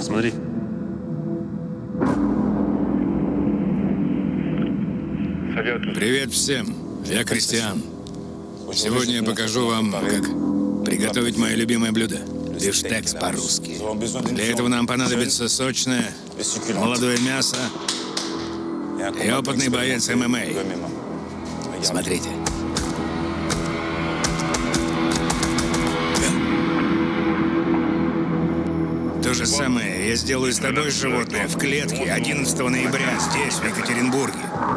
Смотри. Привет всем. Я Кристиан. Сегодня я покажу вам, как приготовить мое любимое блюдо. Бифштекс по-русски. Для этого нам понадобится сочное, молодое мясо и опытный боец ММА. Смотрите. То же самое я сделаю с тобой, животное, в клетке 11 ноября здесь, в Екатеринбурге.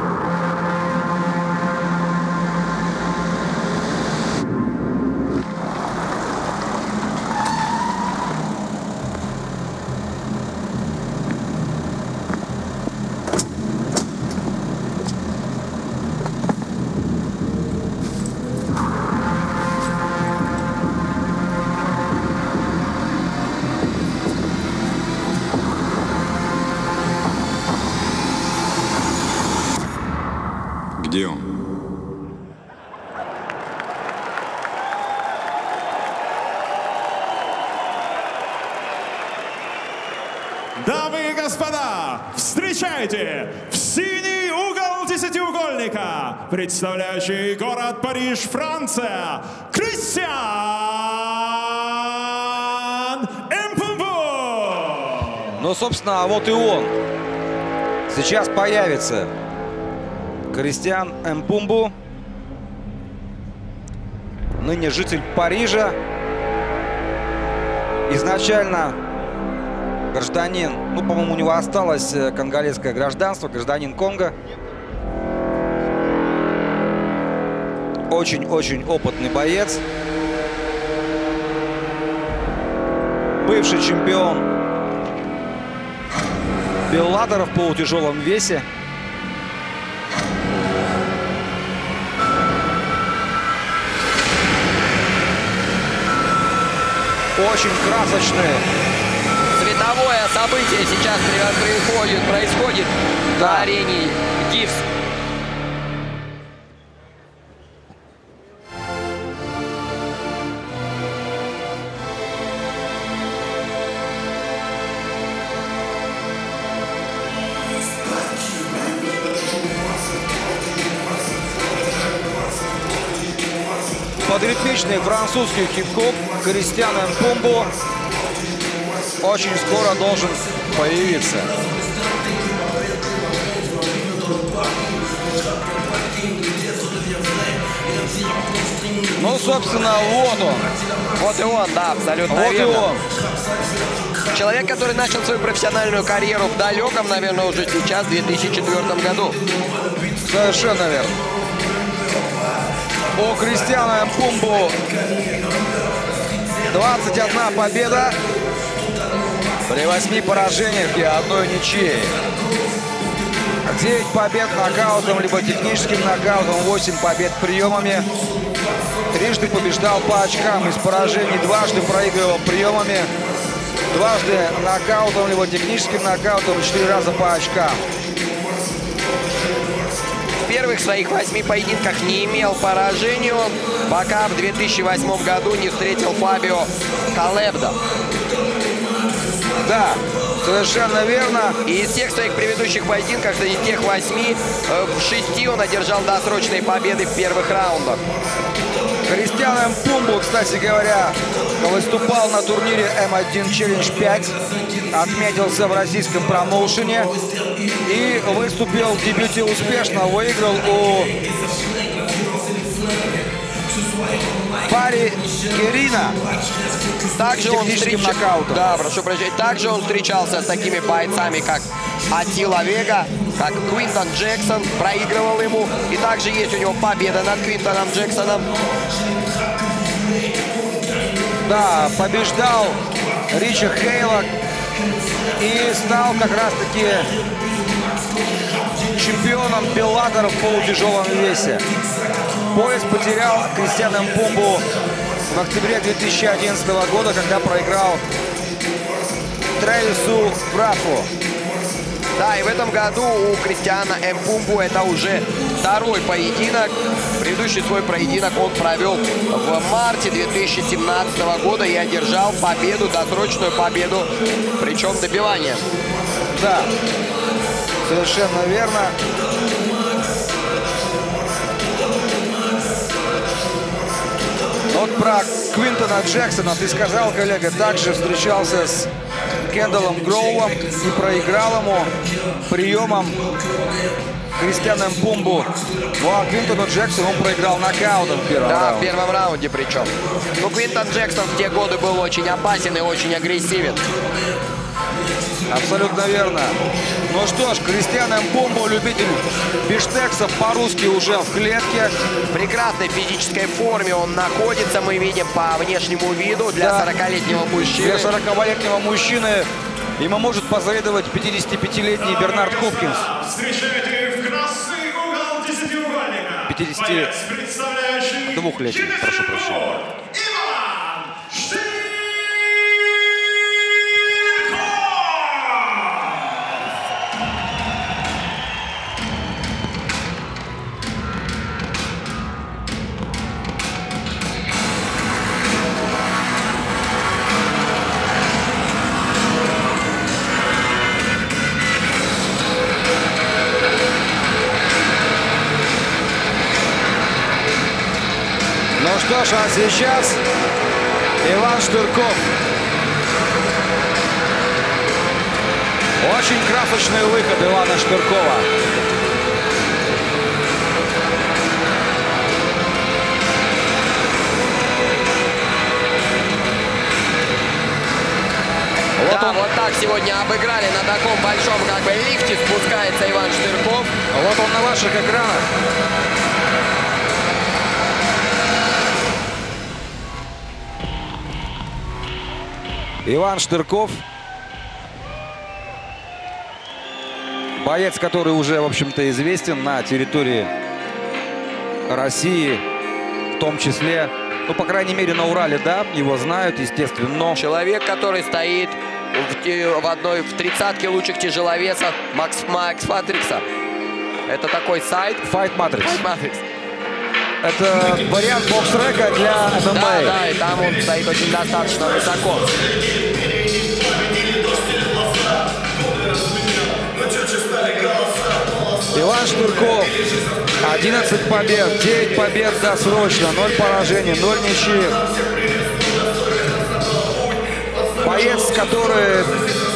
Где он? Дамы и господа, встречайте! В синий угол десятиугольника, представляющий город Париж, Франция, Кристиан Мпумбу! Ну, собственно, вот и он. Сейчас появится Кристиан Мпумбу, ныне житель Парижа. Изначально гражданин, ну, по-моему, у него осталось конголезское гражданство, гражданин Конго. Очень-очень опытный боец. Бывший чемпион Беллатора в полутяжелом весе. Очень красочные. Световое событие сейчас происходит на арене ГИФС. Под ритмичный французский хип-хоп Кристиан Мпумбу очень скоро должен появиться. Ну, собственно, вот он. Вот и он, да, абсолютно вот верно. И он. Человек, который начал свою профессиональную карьеру в далеком, наверное, уже сейчас, в 2004 году. Совершенно верно. У Кристиана Мпумбу 21 победа при 8 поражениях и 1 ничьей. 9 побед нокаутом, либо техническим нокаутом, 8 побед приемами. Трижды побеждал по очкам из поражений, дважды проигрывал приемами. Дважды нокаутом, либо техническим нокаутом, 4 раза по очкам. В первых своих 8 поединках не имел поражения, пока в 2008 году не встретил Фабио Колебдо. Да, совершенно верно. И из всех своих предыдущих поединков, среди тех 8, в 6 он одержал досрочные победы в первых раундах. Кристиан Мпумбу, кстати говоря, выступал на турнире М1 Челлендж 5, отметился в российском промоушене и выступил в дебюте успешно, выиграл у Пари Керина также он нокаутом. Да, прошу прощения. Также он встречался с такими бойцами, как Атила Вега, как Квинтон Джексон, проигрывал ему. И также есть у него победа над Квинтоном Джексоном. Да, побеждал Рича Хейла и стал как раз-таки чемпионом Беллатора в полутяжелом весе. Пояс потерял Кристиан Мпумбу в октябре 2011 года, когда проиграл Трэвису Брафу. Да, и в этом году у Кристиана Мпумбу это уже второй поединок Предыдущий свой поединок он провел в марте 2017 года и одержал победу, досрочную победу, причем добиванием. Да, совершенно верно. Вот про Квинтона Джексона ты сказал, коллега, также встречался с Кендаллом Гроувом и проиграл ему приемом Кристиану Мпумбу. Ну а Квинтону Джексону он проиграл нокаутом в первом раунде. Да, в первом раунде причем. Ну, Квинтон Джексон в те годы был очень опасен и очень агрессивен. Абсолютно верно. Ну что ж, Кристиан Мпумбу, любитель бифштексов, по-русски уже в клетке. В прекрасной физической форме он находится, мы видим по внешнему виду для 40-летнего мужчины. Для 40-летнего мужчины ему может позавидовать 55-летний Бернард Хопкинс. Встречайте в красный угол 10-угольника. 52-летний, прошу прощения. Ну что ж, а сейчас Иван Штырков. Очень красочный выход Ивана Штыркова. Вот так сегодня обыграли на таком большом лифте, спускается Иван Штырков. Вот он на ваших экранах. Иван Штырков, боец, который уже, в общем-то, известен на территории России, в том числе, ну, по крайней мере, на Урале, да, его знают, естественно, но... Человек, который стоит в 30-ке лучших тяжеловесов Макс Матрикса. Это такой сайт. Fight Matrix. Это вариант бокс-трека для ММА. Да, и там он стоит очень достаточно высоко. Иван Штырков. 11 побед, 9 побед досрочно, 0 поражений, 0 ничьих. Боец, который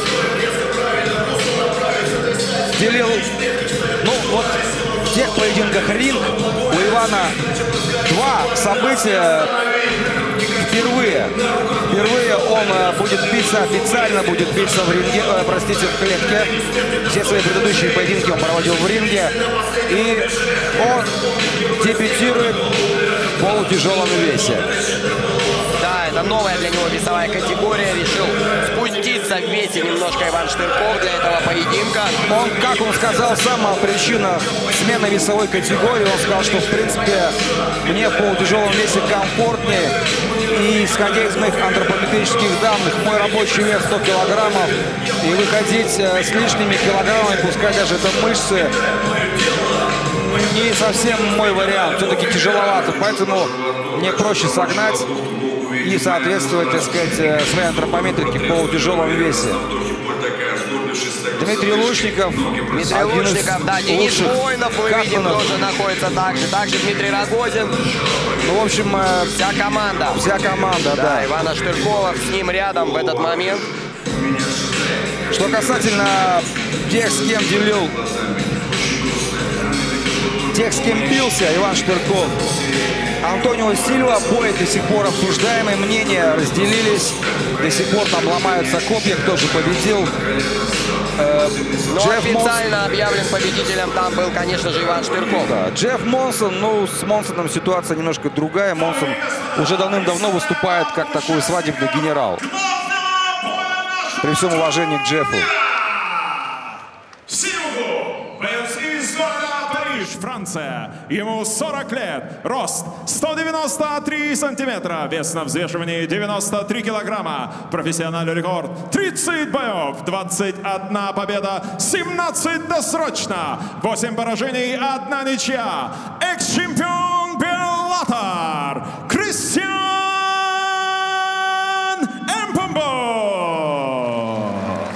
делил, ну вот в тех поединках ринг у Ивана два события впервые. Впервые он будет биться официально, будет биться в ринге, простите, в клетке. Все свои предыдущие поединки он проводил в ринге. И он дебютирует в полутяжелом весе. Да, это новая для него весовая категория. Решил спуститься в весе немножко Иван Штырков для этого поединка. Он, как он сказал, сама причина смены весовой категории. Он сказал, что, в принципе, мне в полутяжелом весе комфортнее. И, исходя из моих антропометрических данных, мой рабочий вес 100 килограммов. И выходить с лишними килограммами, пускай даже это мышцы, не совсем мой вариант. Все-таки тяжеловато. Поэтому мне проще согнать и соответствовать, так сказать, своей антропометрике в полутяжелом весе. Дмитрий Лучников. Да, Денис Воинов, мы видим, тоже находится также Дмитрий Рогозин. Ну, в общем, вся команда. Вся команда, да. Ивана Штыркова с ним рядом в этот момент. Что касательно тех, с кем делил, тех, с кем бился Иван Штырков, Антонио Сильва, бой до сих пор обсуждаемые, мнения разделились. До сих пор там ломаются копья, кто же победил. Но официально объявлен победителем там был, конечно же, Иван Штырков. Да. Джефф Монсон, ну, с Монсоном ситуация немножко другая. Монсон уже давным-давно выступает как такой свадебный генерал. При всем уважении к Джеффу. Франция. Ему 40 лет. Рост 193 сантиметра. Вес на взвешивании 93 килограмма. Профессиональный рекорд 30 боев. 21 победа. 17 досрочно. 8 поражений. 1 ничья. Экс-чемпион Татар Кристиан Мпумбу.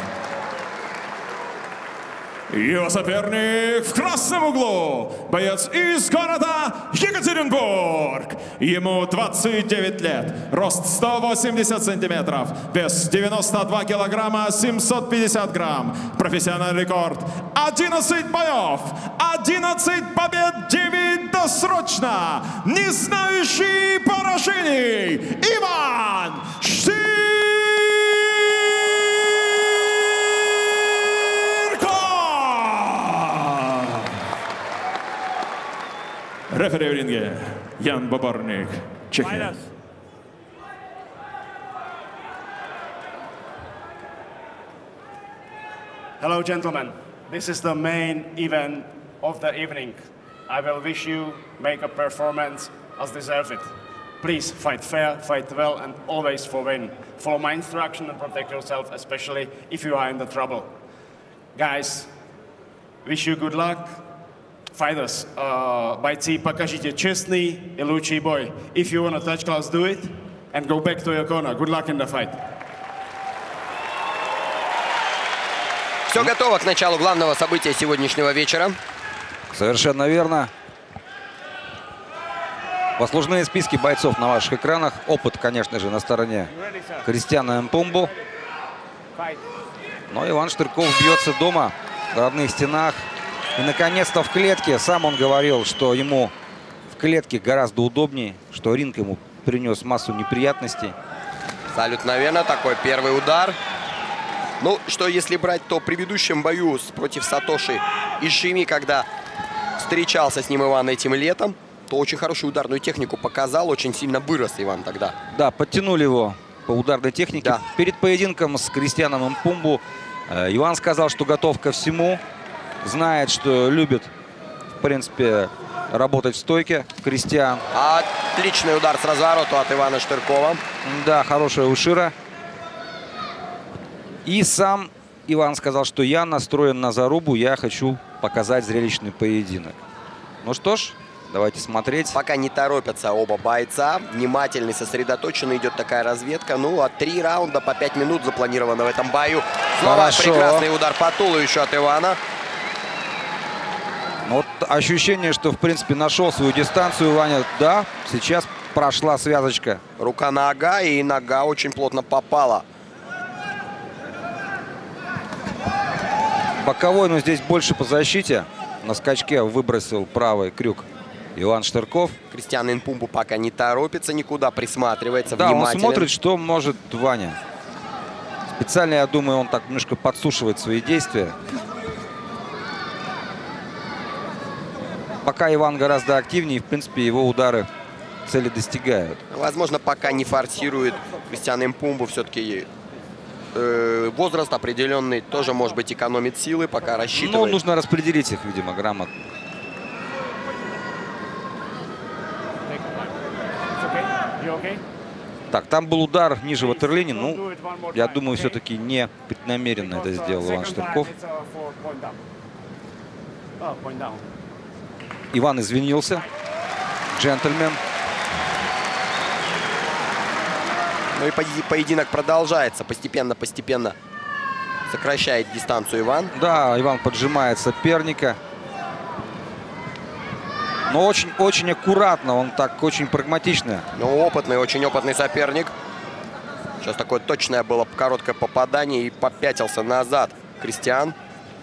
Его соперник в красном углу, боец из города Екатеринбург. Ему 29 лет, рост 180 сантиметров, вес 92 килограмма 750 грамм. Профессиональный рекорд 11 боев, 11 побед, 9 досрочно. Не знающий поражений Иван Штырков. Рефери в ринге Ян Боборник, Чехия. Hello, gentlemen. This is the main event of the evening. I will wish you make a performance as deserve it. Please fight fair, fight well, and always for win. Follow my instruction and protect yourself, especially if you are in the trouble. Guys, wish you good luck. Fighters, бойцы, покажите честный и лучший бой. If you want to touch gloves, do it, and go back to your corner. Good luck in the fight. Все готово к началу главного события сегодняшнего вечера. Совершенно верно. Послужные списки бойцов на ваших экранах. Опыт, конечно же, на стороне Кристиана Мпумбу. Но Иван Штырков бьется дома, в родных стенах. И, наконец-то, в клетке. Сам он говорил, что ему в клетке гораздо удобнее, что ринг ему принес массу неприятностей. Абсолютно верно. Такой первый удар. Ну, что если брать, то в предыдущем бою против Сатоши Ишими, когда встречался с ним Иван этим летом, то очень хорошую ударную технику показал. Очень сильно вырос Иван тогда. Да, подтянули его по ударной технике. Да. Перед поединком с Кристианом Мпумбу Иван сказал, что готов ко всему. Знает, что любит, в принципе, работать в стойке Кристиан. Отличный удар с разворота от Ивана Штыркова. Да, хорошая ушира. И сам Иван сказал, что я настроен на зарубу, я хочу показать зрелищный поединок. Ну что ж, давайте смотреть. Пока не торопятся оба бойца. Внимательный, сосредоточенный идет такая разведка. Ну, а 3 раунда по 5 минут запланировано в этом бою. Снова прекрасный удар по туловищу от Ивана. Вот ощущение, что, в принципе, нашел свою дистанцию Ваня. Да, сейчас прошла связочка. Рука-нога, и нога очень плотно попала. Боковой, но здесь больше по защите. На скачке выбросил правый крюк Иван Штырков. Кристиан Мпумбу пока не торопится никуда, присматривается, да, внимательно. Он смотрит, что может Ваня. Специально, я думаю, он так немножко подсушивает свои действия. Пока Иван гораздо активнее, в принципе, его удары цели достигают. Возможно, пока не форсирует Кристиан Мпумбу, все-таки возраст определенный, тоже, может быть, экономит силы, пока рассчитывает. Ну, нужно распределить их, видимо, грамотно. Так, там был удар ниже ватерлини. Ну, я думаю, все-таки не преднамеренно это сделал Иван Штырков. Иван извинился. Джентльмен. Ну и поединок продолжается. Постепенно сокращает дистанцию Иван. Да, Иван поджимает соперника. Но очень аккуратно. Он так очень прагматично. Ну, очень опытный соперник. Сейчас такое точное было короткое попадание и попятился назад Кристиан.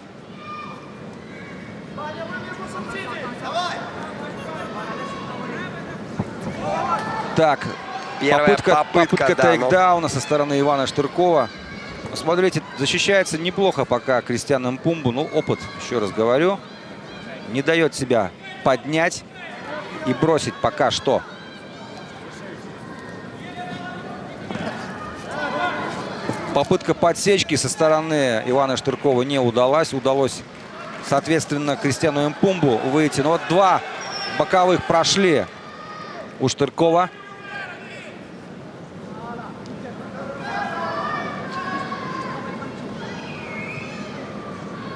Так, попытка тейкдауна со стороны Ивана Штыркова. Смотрите, защищается неплохо пока Кристиан Мпумбу. Ну, опыт, еще раз говорю, не дает себя поднять и бросить пока что. Попытка подсечки со стороны Ивана Штыркова не удалась. Удалось, соответственно, Кристиану Мпумбу выйти. Но вот 2 боковых прошли у Штыркова.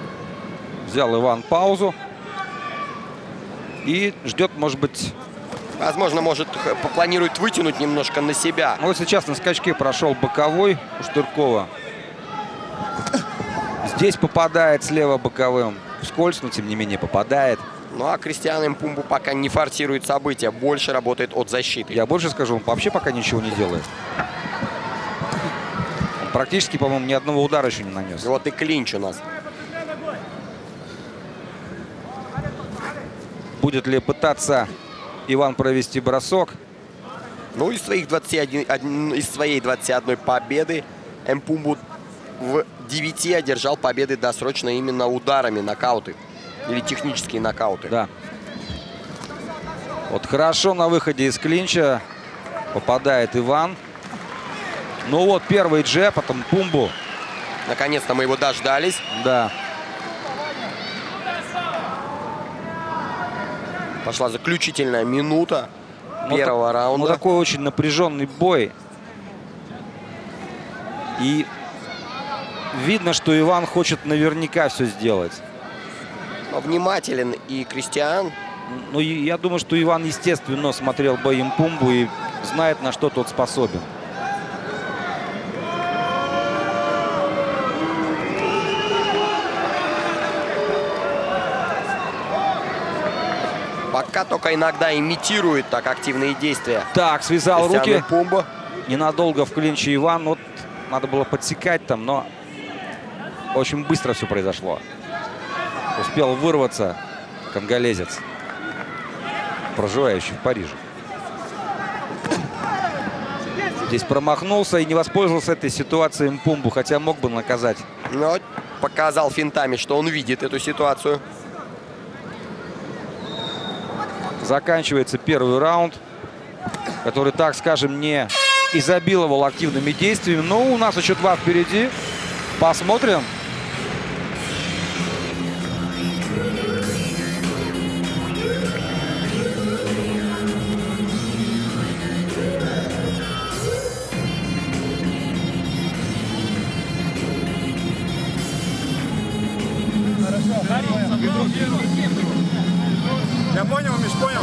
Взял Иван паузу и ждет, может быть, Возможно, может, планирует вытянуть немножко на себя. Вот сейчас на скачке прошел боковой у Штыркова. Здесь попадает слева боковым. Вскользь, но тем не менее попадает. Ну а Кристиан Мпумбу пока не форсирует события, больше работает от защиты. Я больше скажу, он вообще пока ничего не делает. Он практически, по-моему, ни одного удара еще не нанес. И вот и клинч у нас. Будет ли пытаться Иван провести бросок? Ну, из своей 21 победы Мпумбу в 9 одержал победы досрочно именно ударами, нокауты. Или технические нокауты. Да. Вот хорошо на выходе из клинча попадает Иван. Ну вот первый джеб, потом Мпумбу. Наконец-то мы его дождались. Да. Пошла заключительная минута первого раунда. Ну, такой очень напряженный бой. И видно, что Иван хочет наверняка все сделать. Но внимателен и Кристиан. Ну, я думаю, что Иван, естественно, смотрел бой Мпумбу и знает, на что тот способен. Пока только иногда имитирует так активные действия. Так, связал руки. Мпумбу. Ненадолго в клинче Иван. Вот надо было подсекать там, но очень быстро все произошло. Успел вырваться конголезец, проживающий в Париже. Здесь промахнулся и не воспользовался этой ситуацией Мпумбу, хотя мог бы наказать. Но показал финтами, что он видит эту ситуацию. Заканчивается первый раунд, который, так скажем, не изобиловал активными действиями. Но у нас еще 2 впереди. Посмотрим. Я понял, Миш, понял.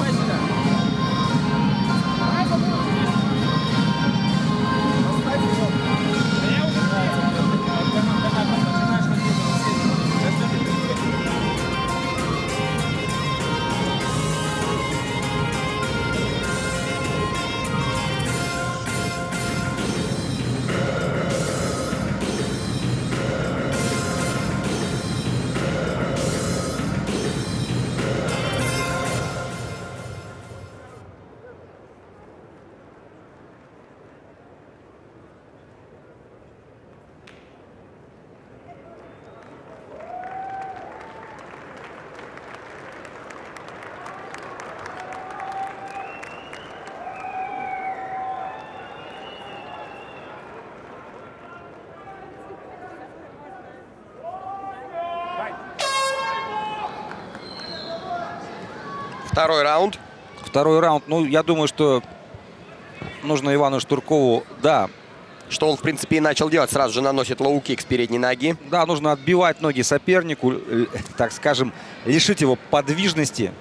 Второй раунд. Второй раунд. Ну, я думаю, что нужно Ивану Штыркову, да. Что он, в принципе, и начал делать. Сразу же наносит лоу-кик с передней ноги. Да, нужно отбивать ноги сопернику, так скажем, лишить его подвижности.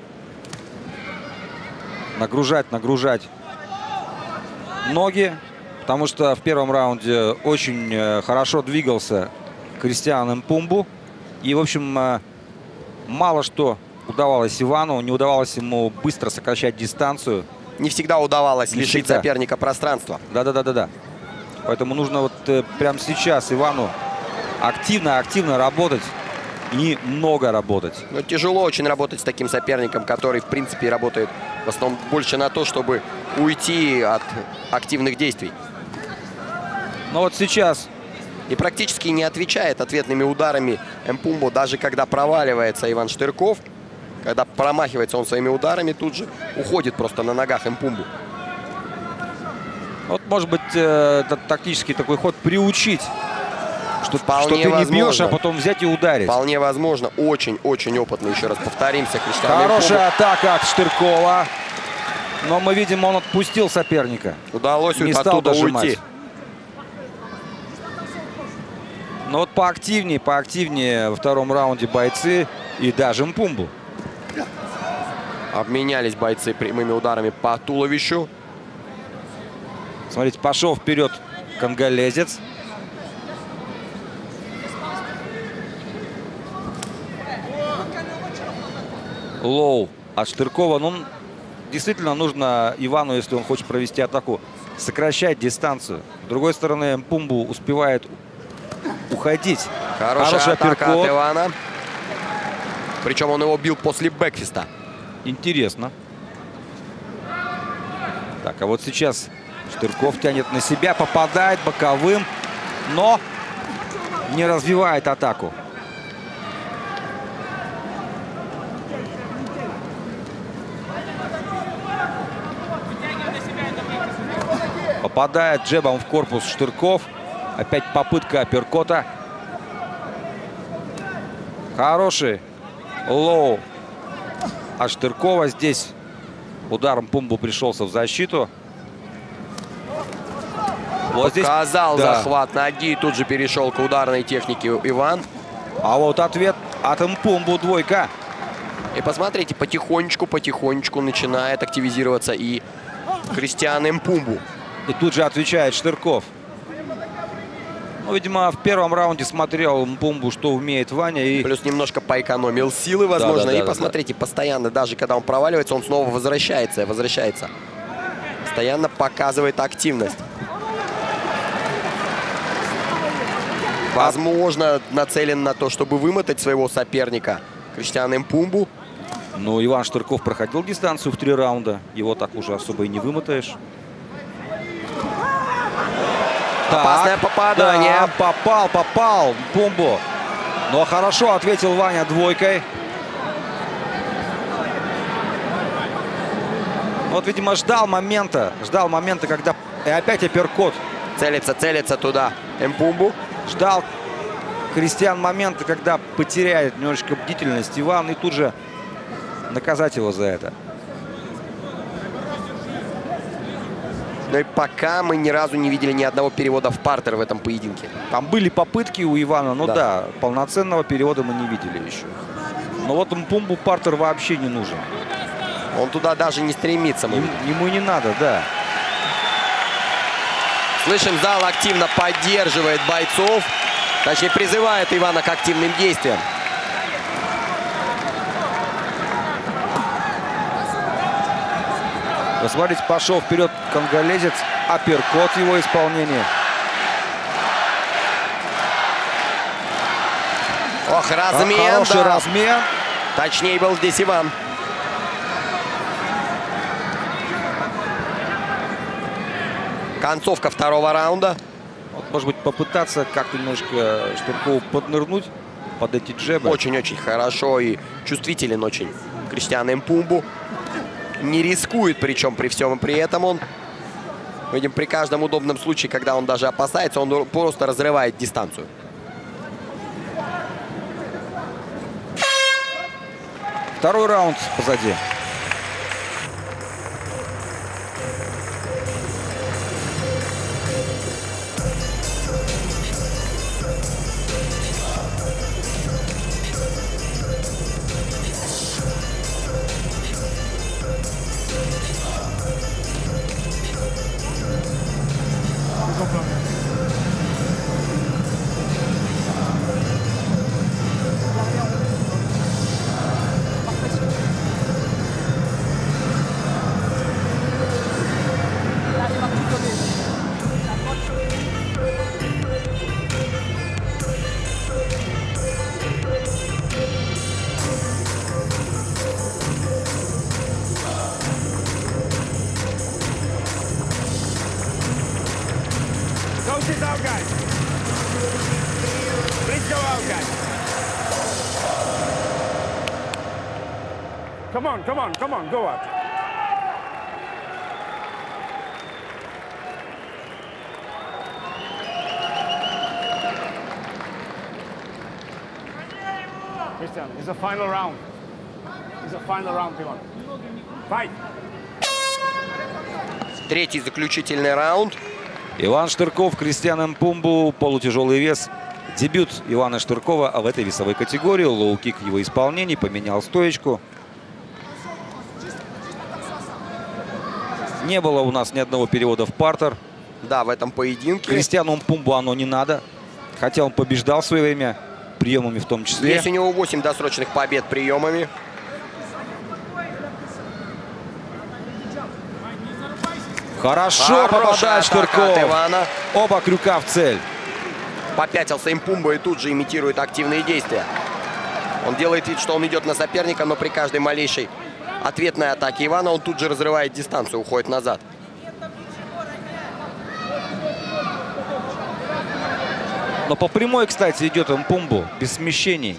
Нагружать ноги. Потому что в первом раунде очень хорошо двигался Кристиан Мпумбу. И, в общем, мало что удавалось Ивану. Не удавалось ему быстро сокращать дистанцию. Не всегда удавалось лишить соперника пространства. Да. Поэтому нужно вот прямо сейчас Ивану активно работать и много работать. Но тяжело очень работать с таким соперником, который, в принципе, работает в основном больше на то, чтобы уйти от активных действий. Но вот сейчас... И практически не отвечает ответными ударами Мпумбу, даже когда проваливается Иван Штырков. Когда промахивается он своими ударами, тут же уходит просто на ногах Мпумбу. Вот, может быть, этот тактический такой ход приучить, что ты не бьешь, а потом взять и ударить. Вполне возможно. Очень-очень опытный, еще раз повторимся, Кристиан Хорошая атака от Штыркова. Но мы видим, он отпустил соперника. Удалось оттуда уйти. Но вот поактивнее во втором раунде бойцы и даже Мпумбу. Обменялись бойцы прямыми ударами по туловищу. Смотрите, пошел вперед конголезец. Лоу от Штыркова. Ну, действительно нужно Ивану, если он хочет провести атаку, сокращать дистанцию. С другой стороны, Мпумбу успевает уходить. Хорошая атака от Ивана. Причем он его бил после бэкфиста. Интересно. Так, а вот сейчас Штырков тянет на себя, попадает боковым, но не развивает атаку. Попадает джебом в корпус Штырков. Опять попытка апперкота. Хороший лоу от Штыркова. Здесь ударом Мпумбу пришелся в защиту. Вот Показал здесь, захват ноги. Тут же перешел к ударной технике Иван. А вот ответ от Мпумбу, двойка. И посмотрите, потихонечку начинает активизироваться и Кристиан Мпумбу. И тут же отвечает Штырков. Ну, видимо, в первом раунде смотрел Мпумбу, что умеет Ваня. И... Плюс немножко поэкономил силы, возможно. И посмотрите, постоянно, даже когда он проваливается, он снова возвращается. Постоянно показывает активность. Возможно, нацелен на то, чтобы вымотать своего соперника Кристиан Мпумбу. Ну, Иван Штырков проходил дистанцию в 3 раунда. Его так уже особо и не вымотаешь. Опасное попадание. Да, попал Мпумбу. Но хорошо ответил Ваня двойкой. Вот, видимо, ждал момента, когда... И опять апперкот. Целится туда Мпумбу. Ждал Кристиан момента, когда потеряет немножечко бдительность Иван. И тут же наказать его за это. Но и пока мы ни разу не видели ни одного перевода в партер в этом поединке. Там были попытки у Ивана, но да, полноценного перевода мы не видели еще. Но вот Мпумбу партер вообще не нужен. Он туда даже не стремится. Ему не надо, да. Слышим, зал активно поддерживает бойцов. Точнее, призывает Ивана к активным действиям. Вы смотрите, пошел вперед конголезец. Апперкот в его исполнении. Ох, размен. Хороший размен. Точнее был здесь Иван. Концовка 2-го раунда. Вот, может быть, попытаться как-то немножко Штыркову поднырнуть под эти джебы. Очень-очень хорошо и чувствителен очень Кристиан Мпумбу. Не рискует, причем при всем и при этом он, видим, при каждом удобном случае, когда он даже опасается, он просто разрывает дистанцию. Второй раунд позади. Coaches out, guys. Please go out, guys. Come on, go out. Christian, it's a final round. It's a final round, Ivan. Fight. Третий заключительный раунд. Иван Штырков, Кристиан Мпумбу, полутяжелый вес. Дебют Ивана Штыркова в этой весовой категории. Лоу-кик в его исполнении, поменял стоечку. Не было у нас ни одного перевода в партер. Да, в этом поединке. Кристиану Мпумбу оно не надо. Хотя он побеждал в свое время, приемами в том числе. Есть у него 8 досрочных побед приемами. Хорошо попадает Штырков. Оба крюка в цель. Попятился Мпумба и тут же имитирует активные действия. Он делает вид, что он идет на соперника, но при каждой малейшей ответной атаке Ивана он тут же разрывает дистанцию, уходит назад. Но по прямой, кстати, идет Мпумбу, без смещений.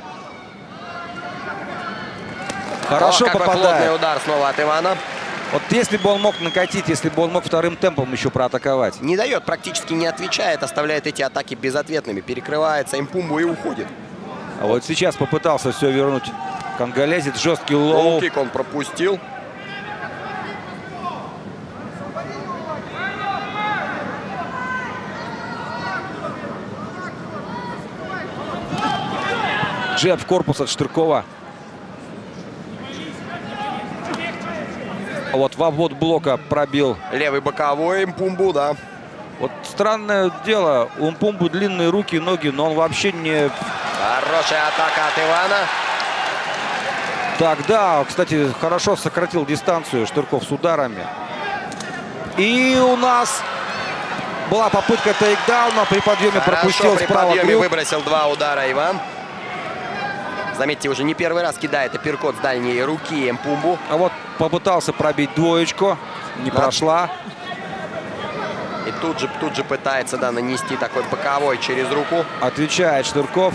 Хорошо попадает. Плотный удар снова от Ивана. Вот если бы он мог накатить, если бы он мог вторым темпом еще проатаковать. Не дает, практически не отвечает, оставляет эти атаки безответными. Перекрывается Мпумбу и уходит. А вот сейчас попытался все вернуть конголезец. Жесткий лоу. Лоу-кик он пропустил. Джеб в корпус от Штыркова. Вот в обвод блока пробил. Левый боковой Мпумбу, да. Вот странное дело, у Мпумбу длинные руки и ноги, но он вообще не... Хорошая атака от Ивана. Так, да, кстати, хорошо сократил дистанцию Штырков с ударами. И у нас была попытка тейкдауна, при подъеме пропустил при справа подъеме крюк. выбросил 2 удара Иван. Заметьте, уже не первый раз кидает апперкот с дальней руки Мпумбу. А вот попытался пробить двоечку, не прошла. И тут же пытается, да, нанести такой боковой через руку. Отвечает Штырков.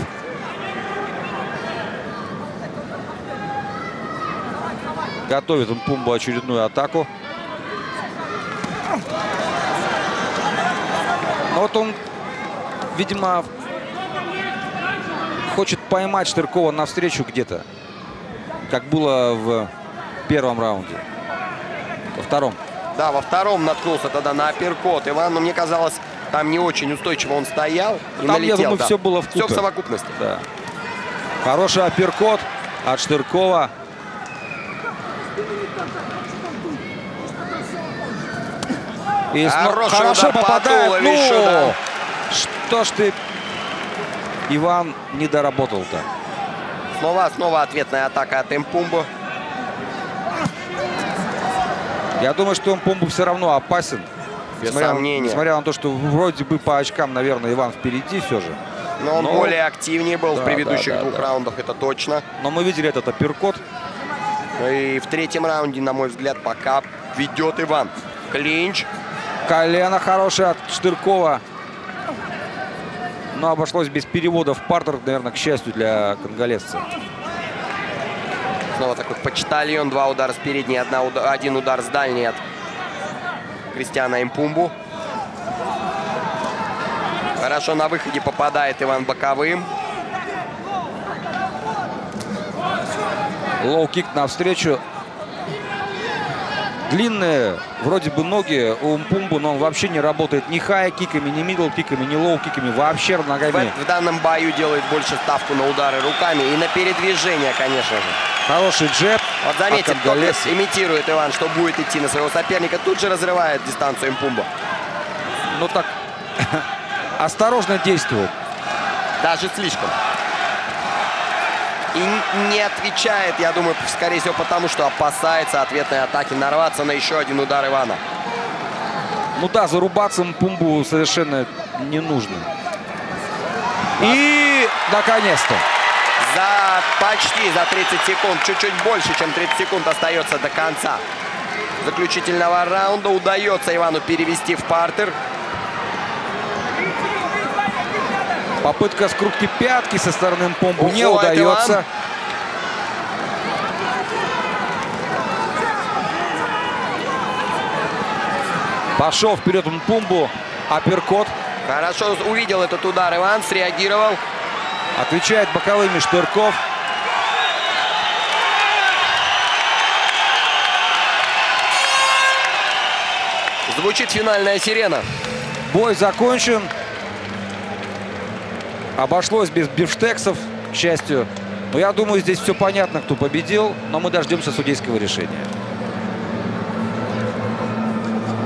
Готовит Мпумбу очередную атаку. Но вот он, видимо, хочет поймать Штыркова навстречу где-то, как было в первом раунде. Во втором. Да, во втором наткнулся тогда на апперкот Иван, но мне казалось, там не очень устойчиво он стоял и там, налетел. Я думаю, да. все было вкупе. Все в совокупности. Да. Хороший апперкот от Штыркова. И хорошо попадает. Ну, да. Что ж ты, Иван, не доработал-то. Снова ответная атака от Мпумбу. Я думаю, что Мпумбу все равно опасен. Без сомнения. Несмотря на то, что вроде бы по очкам, наверное, Иван впереди все же. Но он более активнее был в предыдущих двух да. раундах, это точно. Но мы видели этот апперкот. И в третьем раунде, на мой взгляд, пока ведет Иван. Клинч. Колено хорошее от Штыркова. Но обошлось без перевода в партер, наверное, к счастью для конголезца. Снова такой почтальон. 2 удара с передней, 1 удар с дальней от Кристиана Мпумбу. Хорошо на выходе попадает Иван боковым. Лоу-кик навстречу. Длинные вроде бы ноги у Мпумбу, но он вообще не работает ни хай-киками, ни мидл-киками, ни лоу-киками. Вообще ногами. В данном бою делает больше ставку на удары руками и на передвижение, конечно же. Хороший джеб. Вот заметьте, только имитирует Иван, что будет идти на своего соперника. Тут же разрывает дистанцию Мпумбу. Ну так, осторожно действует. Даже слишком. И не отвечает, я думаю, скорее всего, потому что опасается ответной атаки нарваться на еще один удар Ивана. Ну да, зарубаться Мпумбу совершенно не нужно. И, наконец-то. Почти за 30 секунд, чуть-чуть больше, чем 30 секунд остается до конца заключительного раунда. Удается Ивану перевести в партер. Попытка скрутки пятки со стороны Мпумбу не удается. Иван. Пошел вперед Мпумбу. Апперкот. Хорошо увидел этот удар Иван, среагировал. Отвечает боковыми Штырков. Звучит финальная сирена. Бой закончен. Обошлось без бифштексов, к счастью. Но я думаю, здесь все понятно, кто победил. Но мы дождемся судейского решения.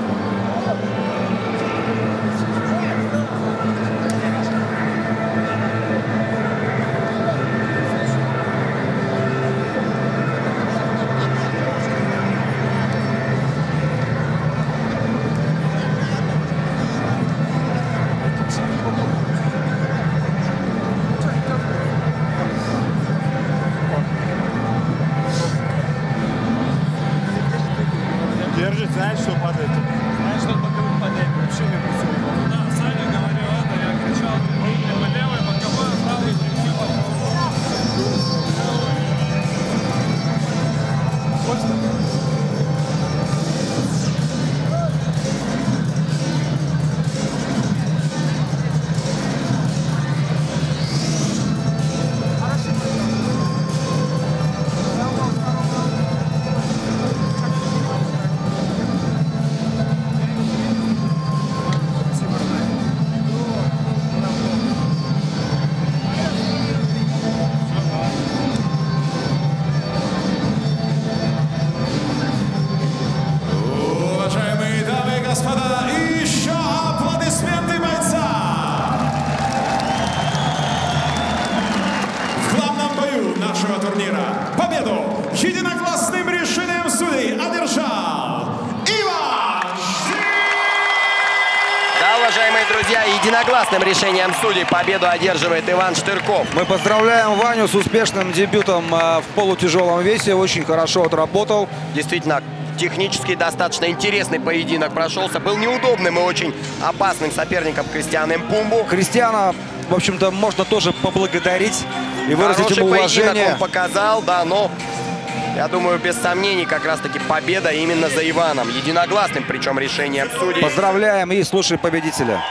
Да, уважаемые друзья, единогласным решением судей победу одерживает Иван Штырков. Мы поздравляем Ваню с успешным дебютом в полутяжелом весе. Очень хорошо отработал. Действительно, технически достаточно интересный поединок прошелся. Был неудобным и очень опасным соперником Кристиана Мпумбу. Кристиана, в общем-то, можно тоже поблагодарить и выразить Хороший ему поединок уважение. он показал, да, но я думаю, без сомнений, как раз-таки победа именно за Иваном. Единогласным, причем, решением судей. Поздравляем и слушаем победителя.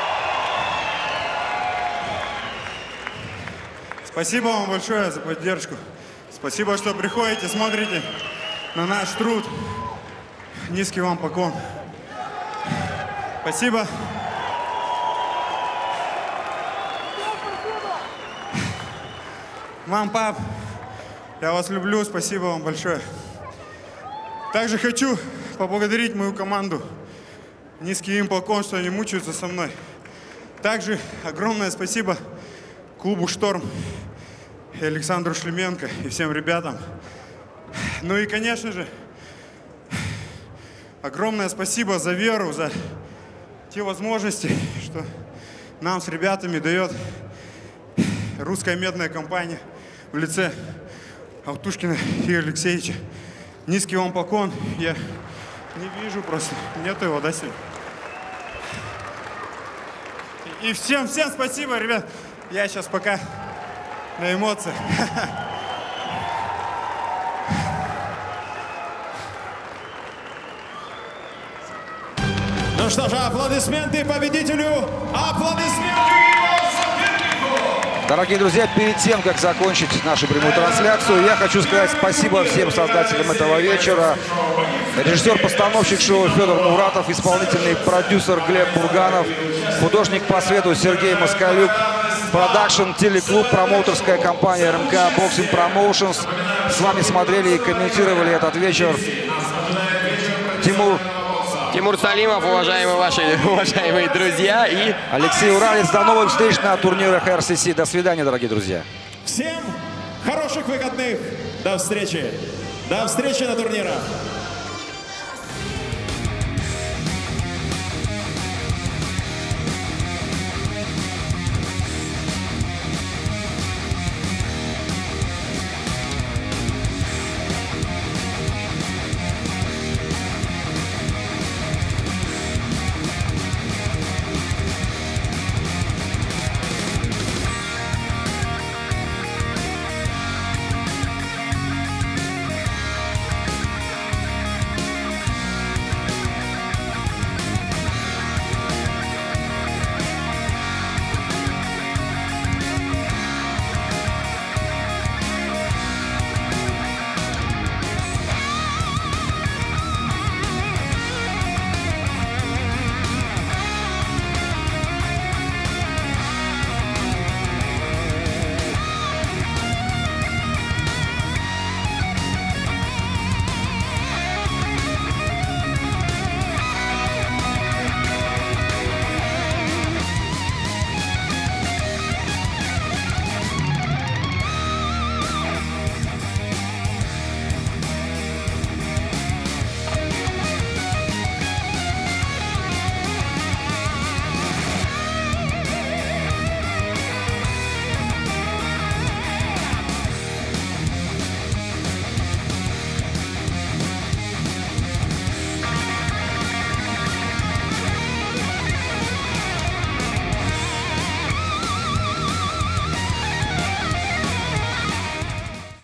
Спасибо вам большое за поддержку. Спасибо, что приходите, смотрите на наш труд. Низкий вам поклон. Спасибо. Мам, пап, я вас люблю. Спасибо вам большое. Также хочу поблагодарить мою команду. Низкий им поклон, что они мучаются со мной. Также огромное спасибо клубу «Шторм» и Александру Шлеменко и всем ребятам. Ну и, конечно же, огромное спасибо за веру, за те возможности, что нам с ребятами дает русская медная компания в лице Алтушкина Игоря Алексеевича. Низкий вам поклон. Я не вижу просто. Нету его, да, сегодня? И всем спасибо, ребят. Я сейчас пока на эмоциях. Ну что же, аплодисменты победителю, аплодисменты его сопернику. Дорогие друзья, перед тем, как закончить нашу прямую трансляцию, я хочу сказать спасибо всем создателям этого вечера. Режиссер-постановщик шоу Федор Муратов, исполнительный продюсер Глеб Бурганов, художник по свету Сергей Москалюк, продакшн, телеклуб, промоутерская компания РМК Boxing Promotions. С вами смотрели и комментировали этот вечер Тимур Салимов, уважаемые друзья, и Алексей Уралец. До новых встреч на турнирах РСС. До свидания, дорогие друзья. Всем хороших выходных. До встречи. До встречи на турнирах.